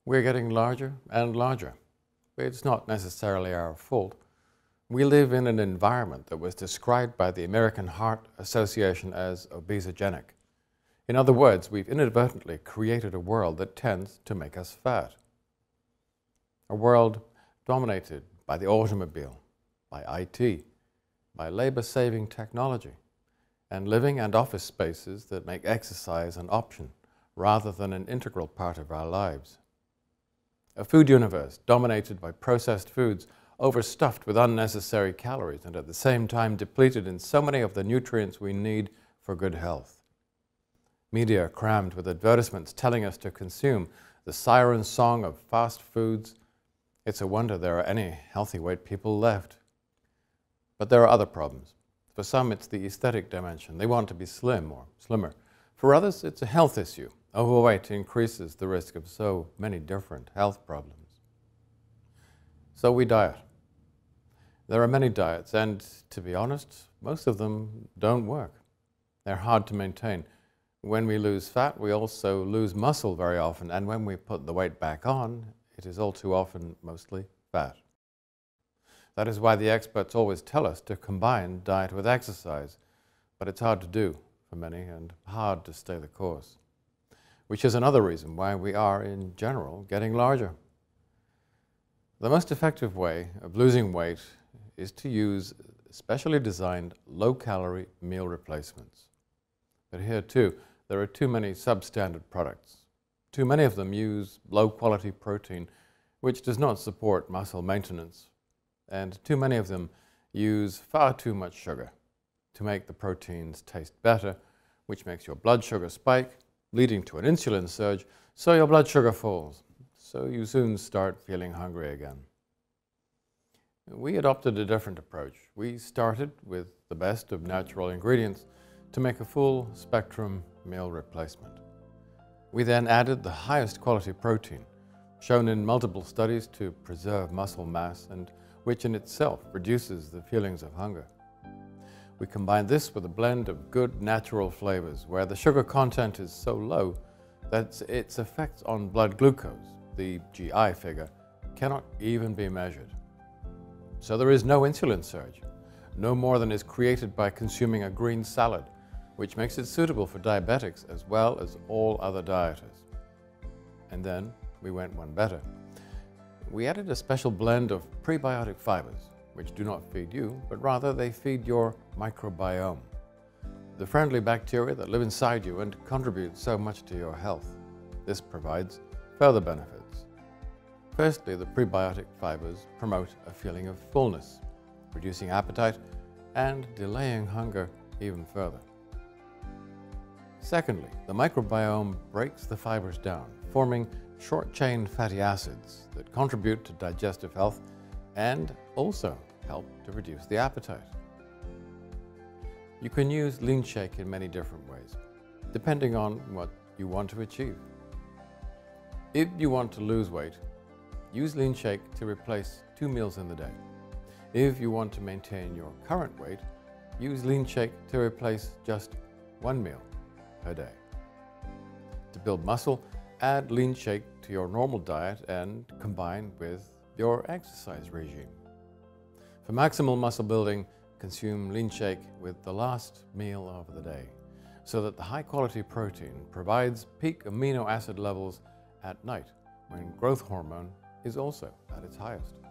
We're getting larger and larger. It's not necessarily our fault. We live in an environment that was described by the American Heart Association as obesogenic. In other words, we've inadvertently created a world that tends to make us fat. A world dominated by the automobile, by IT, by labor-saving technology, and living and office spaces that make exercise an option rather than an integral part of our lives. A food universe dominated by processed foods, overstuffed with unnecessary calories and at the same time depleted in so many of the nutrients we need for good health. Media crammed with advertisements telling us to consume the siren song of fast foods. It's a wonder there are any healthy weight people left. But there are other problems. For some, it's the aesthetic dimension. They want to be slim or slimmer. For others, it's a health issue. Overweight increases the risk of so many different health problems. So we diet. There are many diets, and to be honest, most of them don't work. They're hard to maintain. When we lose fat, we also lose muscle very often, and when we put the weight back on, it is all too often mostly fat. That is why the experts always tell us to combine diet with exercise, but it's hard to do for many and hard to stay the course, which is another reason why we are, in general, getting larger. The most effective way of losing weight is to use specially designed low-calorie meal replacements. But here, too, there are too many substandard products. Too many of them use low-quality protein, which does not support muscle maintenance. And too many of them use far too much sugar to make the proteins taste better, which makes your blood sugar spike, leading to an insulin surge, so your blood sugar falls. So you soon start feeling hungry again. We adopted a different approach. We started with the best of natural ingredients to make a full spectrum meal replacement. We then added the highest quality protein, shown in multiple studies to preserve muscle mass and which in itself reduces the feelings of hunger. We combined this with a blend of good natural flavors where the sugar content is so low that its effects on blood glucose, the GI figure, cannot even be measured. So there is no insulin surge, no more than is created by consuming a green salad, which makes it suitable for diabetics as well as all other dieters. And then we went one better. We added a special blend of prebiotic fibers, which do not feed you, but rather they feed your microbiome, the friendly bacteria that live inside you and contribute so much to your health. This provides further benefits. Firstly, the prebiotic fibers promote a feeling of fullness, reducing appetite and delaying hunger even further. Secondly, the microbiome breaks the fibers down, forming short-chain fatty acids that contribute to digestive health and also help to reduce the appetite. You can use Lean Shake in many different ways, depending on what you want to achieve. If you want to lose weight, use Lean Shake to replace 2 meals in the day. If you want to maintain your current weight, use Lean Shake to replace just 1 meal per day. To build muscle, add Lean Shake to your normal diet and combine with your exercise regime. For maximal muscle building, consume Lean Shake with the last meal of the day, so that the high-quality protein provides peak amino acid levels at night when growth hormone is also at its highest.